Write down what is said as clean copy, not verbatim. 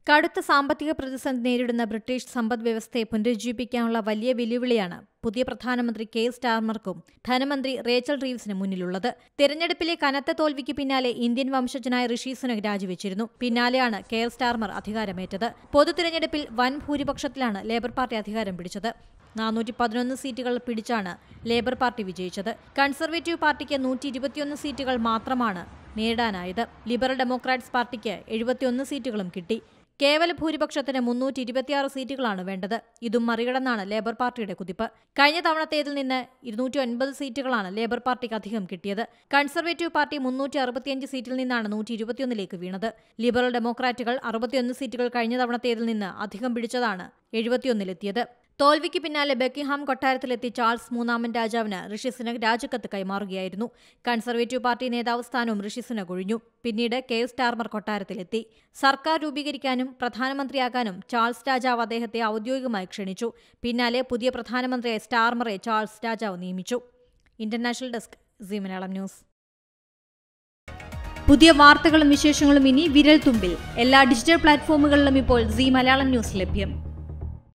കടുത്ത സാമ്പത്തിക പ്രതിസന്ധി നേരിടുന്ന ബ്രിട്ടീഷ് സമ്പദ്വ്യവസ്ഥയെ പുനരുജ്ജീവിപ്പിക്കാനുള്ള വലിയ വെല്ലുവിളിയാണ് പുതിയ പ്രധാനമന്ത്രി കെയർ സ്റ്റാർമർക്കും ധനമന്ത്രി റേച്ചൽ റീവ്സിന് മുന്നിലുള്ളത്. തെരഞ്ഞെടുപ്പിലെ കനത്ത തോൽവിക്ക് പിന്നാലെ ഇന്ത്യൻ വംശജനായ ഋഷി സുനക് രാജിവെച്ചിരുന്നു. പിന്നാലെയാണ് കെയർ സ്റ്റാർമർ അധികാരമേറ്റത്. പൊതു തിരഞ്ഞെടുപ്പിൽ വൻ ഭൂരിപക്ഷത്തിലാണ് ലേബർ പാർട്ടി അധികാരം പിടിച്ചത്. 411 സീറ്റുകൾ പിടിച്ചാണ് ലേബർ പാർട്ടി വിജയിച്ചത്. കൺസർവേറ്റീവ് പാർട്ടിക്ക് 121 സീറ്റുകൾ മാത്രമാണ് നേടാനായത്. ലിബറൽ ഡെമോക്രാറ്റ്സ് പാർട്ടിക്ക് 71 സീറ്റുകളും കിട്ടി. കേവല ഭൂരിപക്ഷത്തിന് 326 സീറ്റുകളാണ് വേണ്ടത്. ഇതും മറികടന്നാണ് ലേബർ പാർട്ടിയുടെ കുതിപ്പ്. കഴിഞ്ഞ തവണത്തേതിൽ നിന്ന് 209 സീറ്റുകളാണ് ലേബർ പാർട്ടിക്ക് അധികം കിട്ടിയത്. കൺസർവേറ്റീവ് പാർട്ടി 365 സീറ്റിൽ നിന്നാണ് 121ലേക്ക് വീണത്. ലിബറൽ ഡെമോക്രാറ്റുകൾ 61 സീറ്റുകൾ കഴിഞ്ഞ തവണത്തേതിൽ നിന്ന് അധികം പിടിച്ചതാണ് 71-ലെത്തിയത്. തോൽവിക്ക് പിന്നാലെ ബക്കിംഗ്ഹാം കൊട്ടാരത്തിലെത്തി ചാൾസ് മൂന്നാമൻ രാജാവിന് ഋഷി സുനക് രാജിക്കത്ത് കൈമാറുകയായിരുന്നു. കൺസർവേറ്റീവ് പാർട്ടി നേതാവ് സ്ഥാനവും ഋഷി സുനക് ഒഴിഞ്ഞു. പിന്നീട് കെയർ സ്റ്റാർമർ കൊട്ടാരത്തിലെത്തി. സർക്കാർ രൂപീകരിക്കാനും പ്രധാനമന്ത്രിയാകാനും ചാൾസ് രാജാവ് അദ്ദേഹത്തെ ഔദ്യോഗികമായി ക്ഷണിച്ചു. പിന്നാലെ പുതിയ പ്രധാനമന്ത്രിയായ സ്റ്റാർമറെ ചാൾസ് രാജാവ് നിയമിച്ചു. International desk Zee Malayalam news. പുതിയ വാർത്തകളും വിശേഷങ്ങളും ഇനി വിരൽ തുമ്പിൽ. എല്ലാ ഡിജിറ്റൽ പ്ലാറ്റ്ഫോമുകളിലും ഇപ്പോൾ സീ മലയാളം ന്യൂസ് ലഭ്യം.